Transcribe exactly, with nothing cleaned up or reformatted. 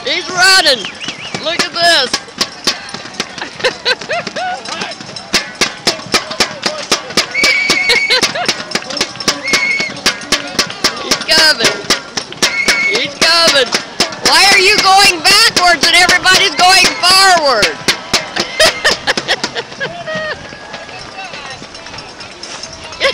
He's running. Look at this. He's coming. He's coming. Why are you going backwards and everybody's going forward?